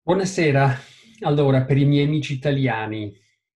Buonasera. Allora, per i miei amici italiani,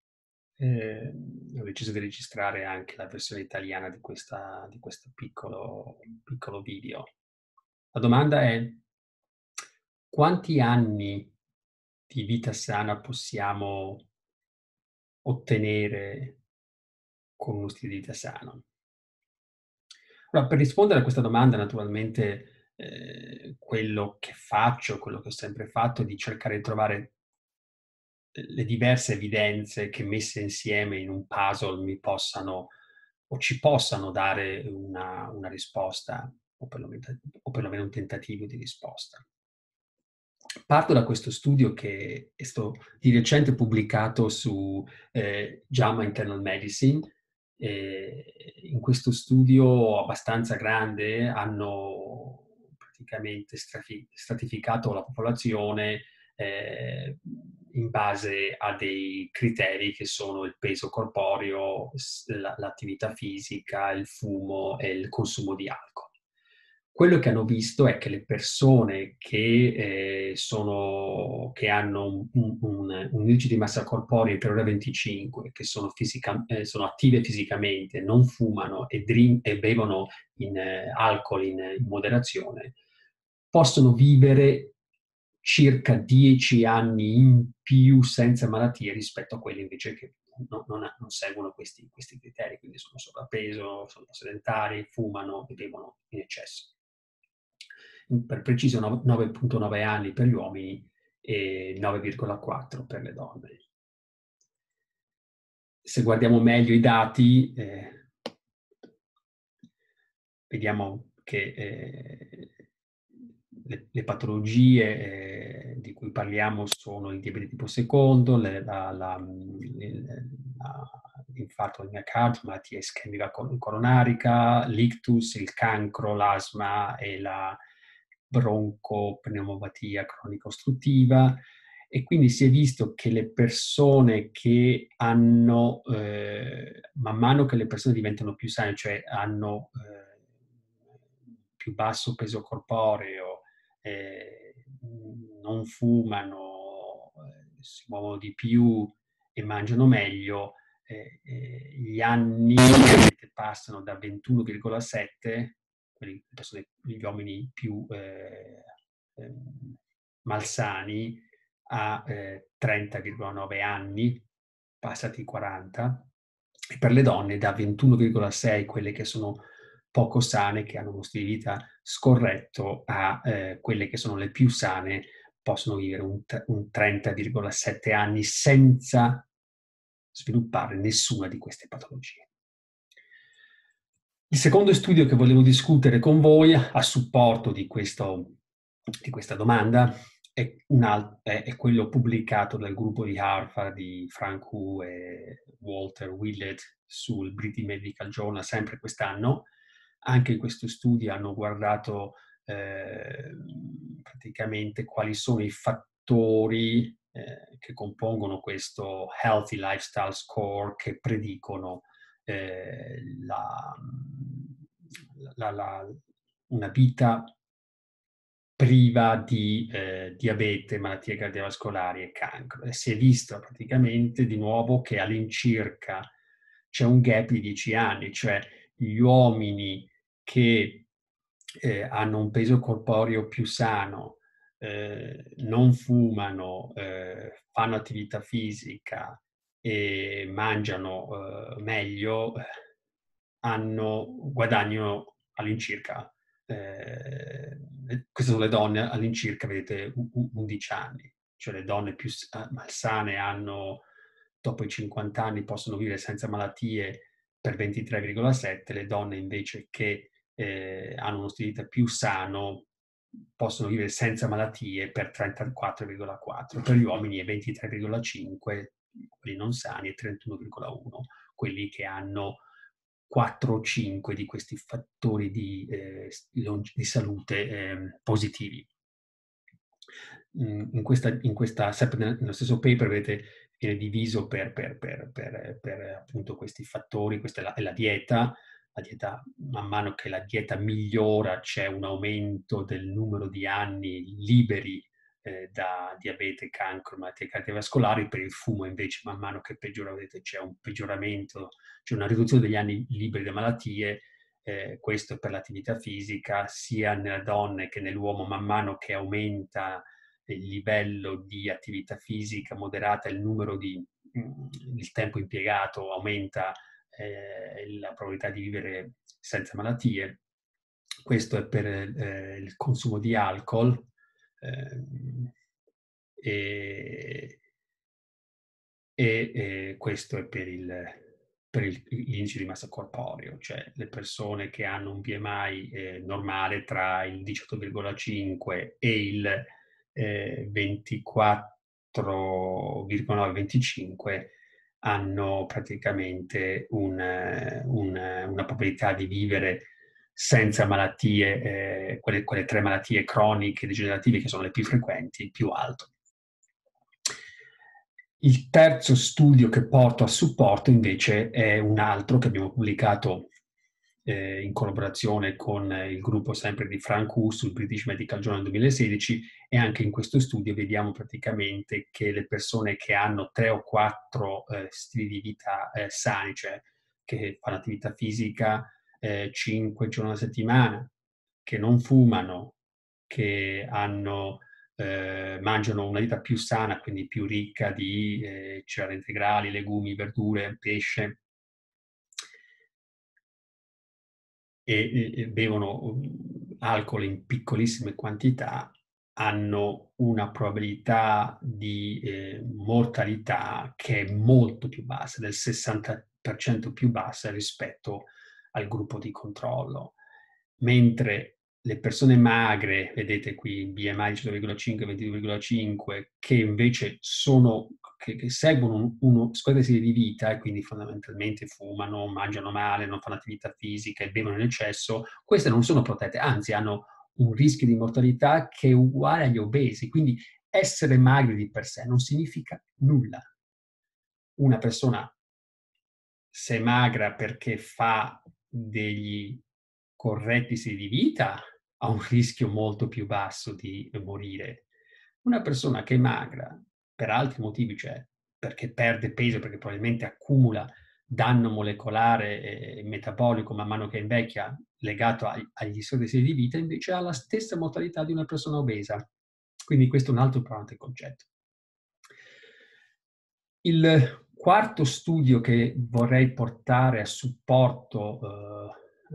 ho deciso di registrare anche la versione italiana di questo piccolo video. La domanda è: quanti anni di vita sana possiamo ottenere con uno stile di vita sano? Allora, per rispondere a questa domanda, naturalmente, quello che faccio, quello che ho sempre fatto, è di cercare di trovare le diverse evidenze che messe insieme in un puzzle mi possano o ci possano dare una risposta o perlomeno un tentativo di risposta. Parto da questo studio che è stato di recente pubblicato su JAMA Internal Medicine. In questo studio abbastanza grande hanno praticamente stratificato la popolazione in base a dei criteri che sono il peso corporeo, l'attività fisica, il fumo e il consumo di alcol. Quello che hanno visto è che le persone che hanno un indice di massa corporea inferiore a 25, che sono attive fisicamente, non fumano e bevono alcol in moderazione, possono vivere circa 10 anni in più senza malattie rispetto a quelli invece che non seguono questi criteri, quindi sono sovrappeso, sono sedentari, fumano e bevono in eccesso. Per preciso 9,9 anni per gli uomini e 9,4 per le donne. Se guardiamo meglio i dati, vediamo che le patologie di cui parliamo sono il diabete tipo secondo, l'infarto del miocardio, malattia ischemica coronarica, l'ictus, il cancro, l'asma e la broncopneumopatia cronica ostruttiva. E quindi si è visto che le persone che hanno, man mano che le persone diventano più sane, cioè hanno più basso peso corporeo, non fumano, si muovono di più e mangiano meglio, gli anni passano da 21,7, gli uomini più malsani, a 30,9 anni, passati i 40, e per le donne da 21,6, quelle che sono poco sane, che hanno uno stile di vita scorretto, a quelle che sono le più sane, possono vivere un 30,7 anni senza sviluppare nessuna di queste patologie. Il secondo studio che volevo discutere con voi a supporto di questa domanda è quello pubblicato dal gruppo di Harvard di Frank Hu e Walter Willett sul British Medical Journal, sempre quest'anno. Anche in questo studio hanno guardato praticamente quali sono i fattori che compongono questo Healthy Lifestyle Score, che predicono eh, la, una vita priva di diabete, malattie cardiovascolari e cancro. E si è visto praticamente di nuovo che all'incirca c'è un gap di 10 anni, cioè gli uomini che hanno un peso corporeo più sano, non fumano, fanno attività fisica e mangiano meglio, guadagnano all'incirca, queste sono le donne all'incirca, vedete, 11 anni, cioè le donne più malsane dopo i 50 anni possono vivere senza malattie per 23,7, le donne invece che hanno uno stile di vita più sano possono vivere senza malattie per 34,4, per gli uomini è 23,5, quelli non sani, e 31,1, quelli che hanno 4 o 5 di questi fattori di salute positivi. Sempre nello stesso paper, vedete, viene diviso per appunto questi fattori. Questa è la dieta. La dieta, man mano che la dieta migliora, c'è un aumento del numero di anni liberi da diabete, cancro, malattie cardiovascolari. Per il fumo invece man mano che peggiora, vedete, c'è un peggioramento, c'è una riduzione degli anni liberi da malattie. Questo per l'attività fisica, sia nelle donne che nell'uomo. Man mano che aumenta il livello di attività fisica moderata, il tempo impiegato, aumenta la probabilità di vivere senza malattie. Questo è per il consumo di alcol, e questo è per l'indice di massa corporeo, cioè le persone che hanno un BMI normale tra il 18,5 e il 24,9-25 hanno praticamente una probabilità di vivere senza malattie, quelle 3 malattie croniche degenerative che sono le più frequenti, più alto. Il terzo studio che porto a supporto invece è un altro che abbiamo pubblicato in collaborazione con il gruppo sempre di Frank Hu sul British Medical Journal 2016, e anche in questo studio vediamo praticamente che le persone che hanno 3 o 4 stili di vita sani, cioè che fanno attività fisica 5 giorni alla settimana, che non fumano, che mangiano una dieta più sana, quindi più ricca di cereali integrali, legumi, verdure, pesce, e bevono alcol in piccolissime quantità, hanno una probabilità di mortalità che è molto più bassa, del 60% più bassa rispetto al gruppo di controllo. Mentre le persone magre, vedete qui BMI 18,5, 22,5, che invece che seguono uno schema di vita e quindi fondamentalmente fumano, mangiano male, non fanno attività fisica e bevono in eccesso, queste non sono protette, anzi hanno un rischio di mortalità che è uguale agli obesi. Quindi essere magri di per sé non significa nulla. Una persona, se è magra perché fa degli corretti stili di vita, ha un rischio molto più basso di morire. Una persona che è magra per altri motivi, cioè perché perde peso, perché probabilmente accumula danno molecolare e metabolico man mano che invecchia, legato agli stili di vita, invece ha la stessa mortalità di una persona obesa. Quindi questo è un altro importante concetto. Il quarto studio che vorrei portare a supporto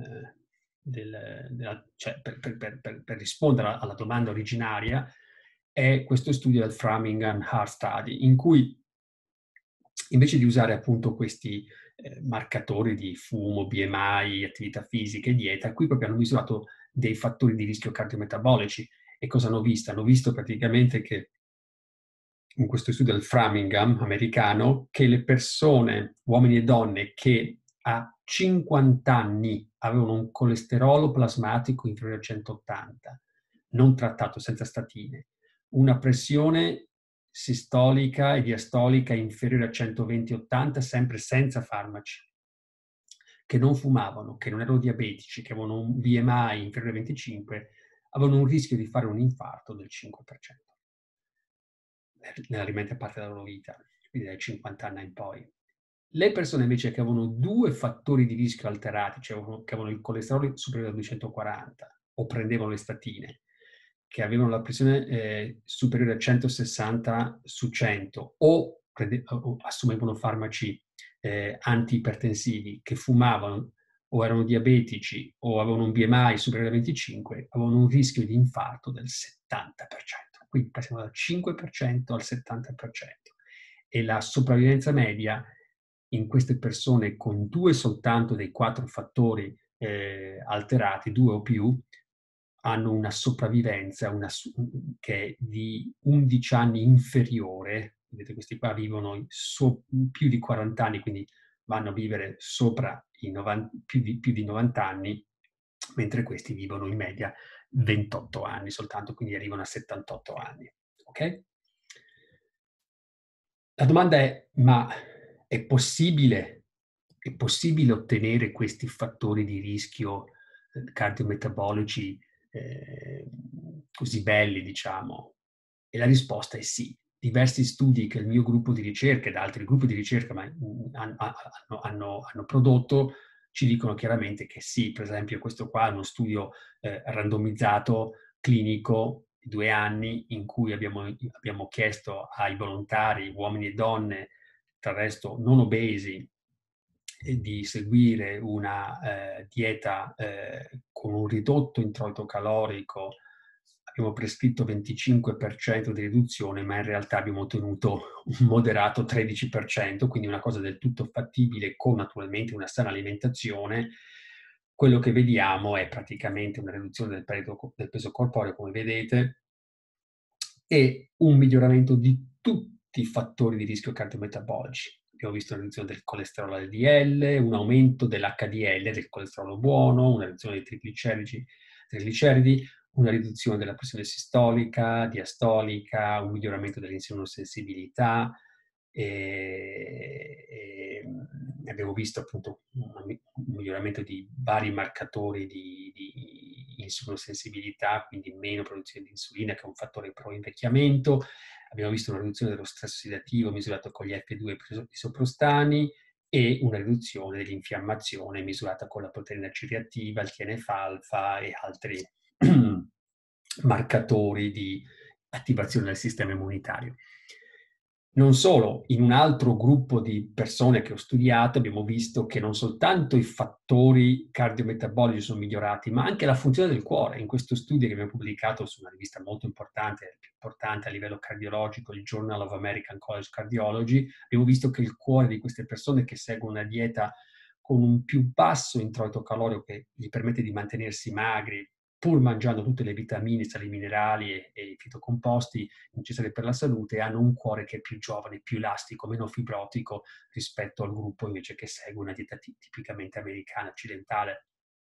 cioè per rispondere alla domanda originaria è questo studio del Framingham Heart Study, in cui invece di usare appunto questi marcatori di fumo, BMI, attività fisica e dieta, qui proprio hanno misurato dei fattori di rischio cardiometabolici. E cosa hanno visto? Hanno visto praticamente che in questo studio del Framingham americano, che le persone, uomini e donne, che a 50 anni avevano un colesterolo plasmatico inferiore a 180, non trattato, senza statine, una pressione sistolica e diastolica inferiore a 120-80, sempre senza farmaci, che non fumavano, che non erano diabetici, che avevano un BMI inferiore a 25, avevano un rischio di fare un infarto del 5% nella rimanente parte della loro vita, quindi dai 50 anni in poi. Le persone invece che avevano 2 fattori di rischio alterati, cioè che avevano il colesterolo superiore a 240 o prendevano le statine, che avevano la pressione superiore a 160 su 100 o assumevano farmaci antiipertensivi, che fumavano o erano diabetici o avevano un BMI superiore a 25, avevano un rischio di infarto del 70%. Quindi passiamo dal 5% al 70%. E la sopravvivenza media in queste persone con 2 soltanto dei 4 fattori alterati, 2 o più, hanno una sopravvivenza che è di 11 anni inferiore. Vedete, questi qua vivono più di 40 anni, quindi vanno a vivere sopra più di 90 anni, mentre questi vivono in media 28 anni soltanto, quindi arrivano a 78 anni. Ok? La domanda è: ma è possibile ottenere questi fattori di rischio cardiometabolici così belli, diciamo, E la risposta è sì. Diversi studi che il mio gruppo di ricerca e da altri gruppi di ricerca hanno prodotto ci dicono chiaramente che sì. Per esempio questo qua è uno studio randomizzato, clinico, di 2 anni, in cui abbiamo chiesto ai volontari, uomini e donne, del resto non obesi, di seguire una dieta con un ridotto introito calorico. Abbiamo prescritto 25% di riduzione, ma in realtà abbiamo ottenuto un moderato 13%, quindi una cosa del tutto fattibile con naturalmente una sana alimentazione. Quello che vediamo è praticamente una riduzione del peso corporeo, come vedete, e un miglioramento di tutti i fattori di rischio cardiometabolici. Abbiamo visto una riduzione del colesterolo LDL, un aumento dell'HDL, del colesterolo buono, una riduzione dei trigliceridi, una riduzione della pressione sistolica, diastolica, un miglioramento dell'insulinosensibilità, abbiamo visto appunto un miglioramento di vari marcatori di insulinosensibilità, quindi meno produzione di insulina, che è un fattore pro invecchiamento. Abbiamo visto una riduzione dello stress ossidativo misurato con gli F2 isoprostani e una riduzione dell'infiammazione misurata con la proteina C reattiva, il TNF-alfa e altri marcatori di attivazione del sistema immunitario. Non solo, in un altro gruppo di persone che ho studiato abbiamo visto che non soltanto i fattori cardiometabolici sono migliorati, ma anche la funzione del cuore. In questo studio che abbiamo pubblicato su una rivista molto importante, il più importante a livello cardiologico, il Journal of American College of Cardiology, abbiamo visto che il cuore di queste persone che seguono una dieta con un più basso introito calorico che gli permette di mantenersi magri, pur mangiando tutte le vitamine, sali minerali e i fitocomposti necessari per la salute, hanno un cuore che è più giovane, più elastico, meno fibrotico rispetto al gruppo invece che segue una dieta tipicamente americana, occidentale.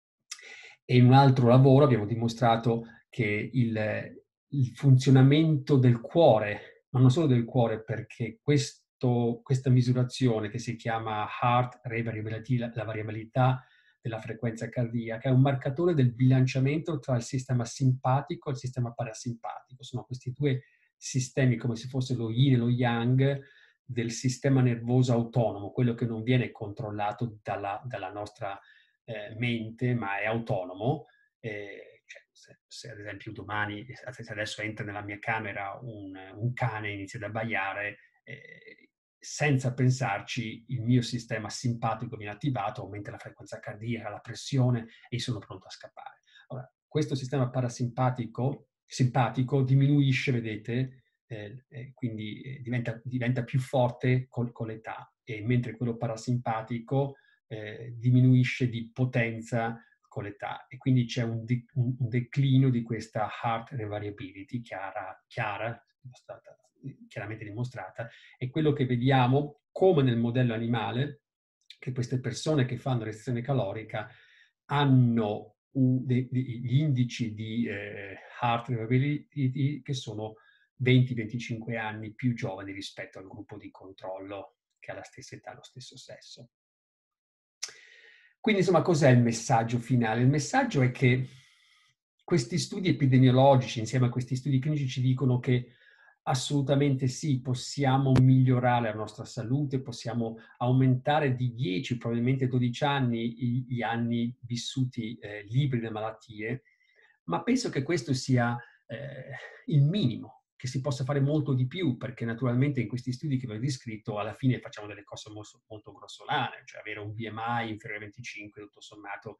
E in un altro lavoro abbiamo dimostrato che il funzionamento del cuore, ma non solo del cuore, perché questa misurazione che si chiama heart rate variability, la variabilità della frequenza cardiaca, è un marcatore del bilanciamento tra il sistema simpatico e il sistema parasimpatico. Sono questi due sistemi, come se fosse lo yin e lo yang, del sistema nervoso autonomo, quello che non viene controllato dalla nostra mente, ma è autonomo. Cioè, se ad esempio domani, se adesso entra nella mia camera un cane e inizia ad abbaiare, senza pensarci il mio sistema simpatico viene attivato, aumenta la frequenza cardiaca, la pressione e io sono pronto a scappare. Allora, questo sistema simpatico diminuisce, vedete, quindi diventa più forte con l'età, e mentre quello parasimpatico diminuisce di potenza con l'età, e quindi c'è un declino di questa heart rate variability chiara, stata chiaramente dimostrata. E quello che vediamo, come nel modello animale, che queste persone che fanno restrizione calorica hanno gli indici di heart rate variability che sono 20-25 anni più giovani rispetto al gruppo di controllo che ha la stessa età, lo stesso sesso. Quindi insomma, cos'è il messaggio finale? Il messaggio è che questi studi epidemiologici, insieme a questi studi clinici, ci dicono che assolutamente sì, possiamo migliorare la nostra salute, possiamo aumentare di 10, probabilmente 12 anni gli anni vissuti liberi da malattie, ma penso che questo sia il minimo, che si possa fare molto di più, perché naturalmente in questi studi che vi ho descritto alla fine facciamo delle cose molto, molto grossolane, cioè avere un BMI inferiore a 25, tutto sommato,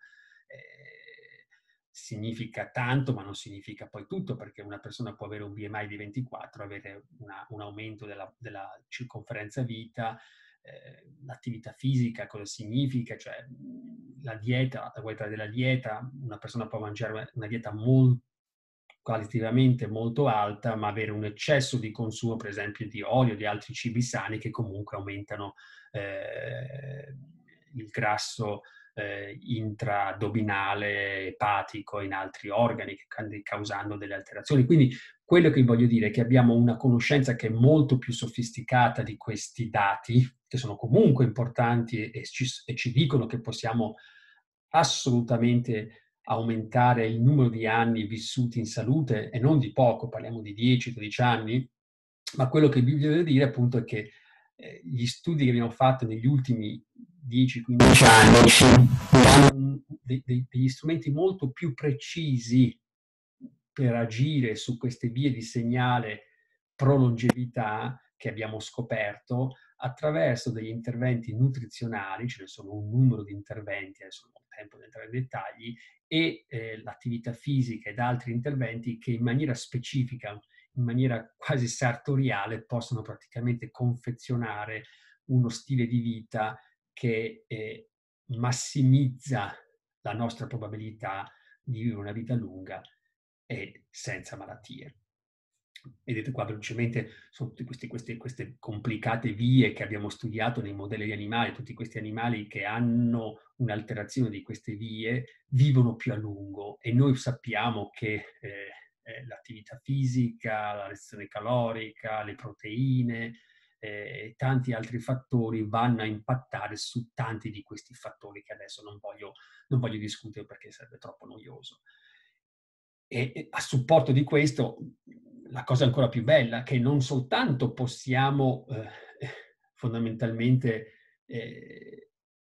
significa tanto, ma non significa poi tutto, perché una persona può avere un BMI di 24, avere un aumento della circonferenza vita, l'attività fisica, cosa significa, cioè la dieta, la qualità della dieta, una persona può mangiare una dieta qualitativamente molto alta, ma avere un eccesso di consumo, per esempio, di olio, di altri cibi sani che comunque aumentano il grasso intraaddominale, epatico, in altri organi, causando delle alterazioni. Quindi quello che voglio dire è che abbiamo una conoscenza che è molto più sofisticata di questi dati, che sono comunque importanti e ci dicono che possiamo assolutamente aumentare il numero di anni vissuti in salute, e non di poco, parliamo di 10-12 anni, ma quello che vi voglio dire appunto è che gli studi che abbiamo fatto negli ultimi 10-15 anni ci danno degli strumenti molto più precisi per agire su queste vie di segnale pro longevità che abbiamo scoperto attraverso degli interventi nutrizionali, ce ne sono un numero di interventi, adesso non ho tempo di entrare nei dettagli, e l'attività fisica ed altri interventi che in maniera specifica, in maniera quasi sartoriale, possono praticamente confezionare uno stile di vita che massimizza la nostra probabilità di vivere una vita lunga e senza malattie. Vedete qua velocemente sono tutte queste complicate vie che abbiamo studiato nei modelli di animali, tutti questi animali che hanno un'alterazione di queste vie vivono più a lungo, e noi sappiamo che l'attività fisica, la restrizione calorica, le proteine e tanti altri fattori vanno a impattare su tanti di questi fattori che adesso non voglio discutere perché sarebbe troppo noioso. E a supporto di questo, la cosa ancora più bella, che non soltanto possiamo fondamentalmente eh,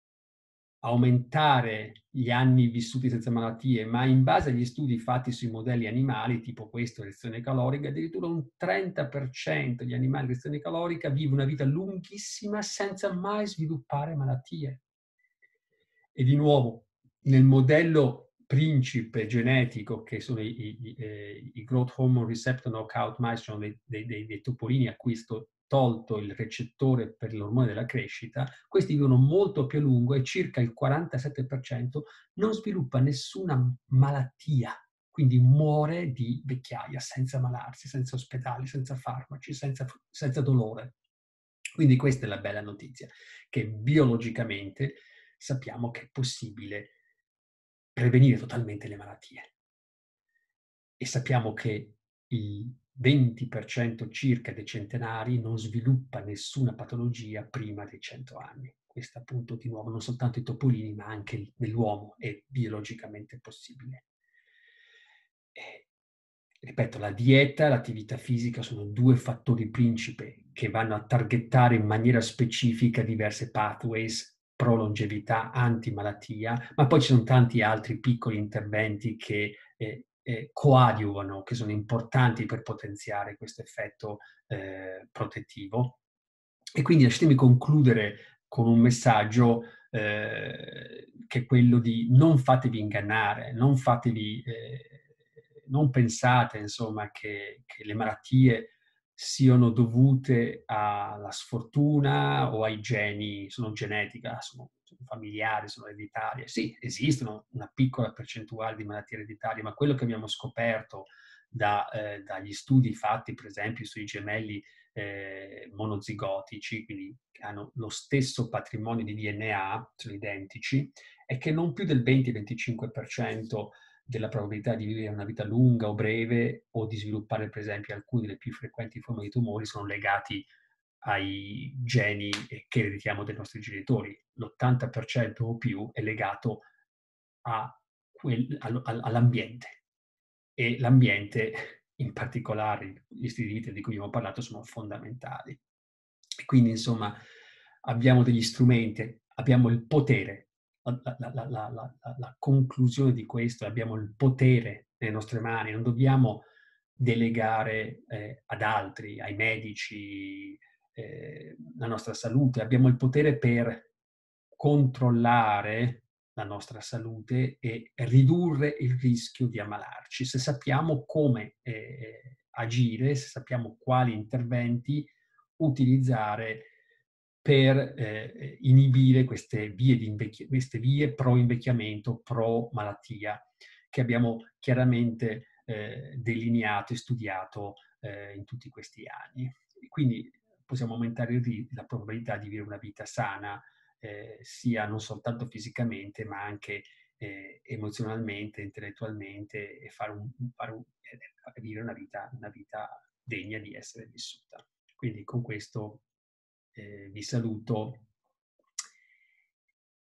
aumentare gli anni vissuti senza malattie, ma in base agli studi fatti sui modelli animali, tipo questo, restrizione calorica, addirittura un 30% degli animali di restrizione calorica vive una vita lunghissima senza mai sviluppare malattie. E di nuovo, nel modello principe genetico, che sono i growth hormone receptor knockout mice, sono dei topolini a cui è tolto il recettore per l'ormone della crescita, questi vivono molto più a lungo e circa il 47% non sviluppa nessuna malattia, quindi muore di vecchiaia senza ammalarsi, senza ospedali, senza farmaci, senza dolore. Quindi questa è la bella notizia, che biologicamente sappiamo che è possibile prevenire totalmente le malattie. E sappiamo che il 20% circa dei centenari non sviluppa nessuna patologia prima dei 100 anni. Questo appunto di nuovo non soltanto i topolini, ma anche nell'uomo è biologicamente possibile. E, ripeto, la dieta e l'attività fisica sono due fattori principe che vanno a targettare in maniera specifica diverse pathways pro longevità, antimalattia, ma poi ci sono tanti altri piccoli interventi che coadiuvano, che sono importanti per potenziare questo effetto protettivo. E quindi lasciatemi concludere con un messaggio che è quello di non fatevi ingannare, non pensate insomma che le malattie siano dovute alla sfortuna o ai geni, sono genetica, sono familiari, sono ereditarie. Sì, esistono una piccola percentuale di malattie ereditarie, ma quello che abbiamo scoperto dagli studi fatti, per esempio, sui gemelli monozigotici, quindi che hanno lo stesso patrimonio di DNA, sono identici, è che non più del 20-25% della probabilità di vivere una vita lunga o breve o di sviluppare, per esempio, alcune delle più frequenti forme di tumori sono legati ai geni che ereditiamo dai nostri genitori. L'80% o più è legato all'ambiente. E l'ambiente, in particolare gli stili di vita di cui abbiamo parlato, sono fondamentali. E quindi, insomma, abbiamo degli strumenti, abbiamo il potere. La conclusione di questo, abbiamo il potere nelle nostre mani, non dobbiamo delegare ad altri, ai medici, la nostra salute, abbiamo il potere per controllare la nostra salute e ridurre il rischio di ammalarci. Se sappiamo come agire, se sappiamo quali interventi utilizzare per inibire queste vie pro invecchiamento, pro malattia, che abbiamo chiaramente delineato e studiato in tutti questi anni. E quindi possiamo aumentare la probabilità di vivere una vita sana, sia non soltanto fisicamente, ma anche emozionalmente, intellettualmente, e vivere una vita degna di essere vissuta. Quindi con questo vi saluto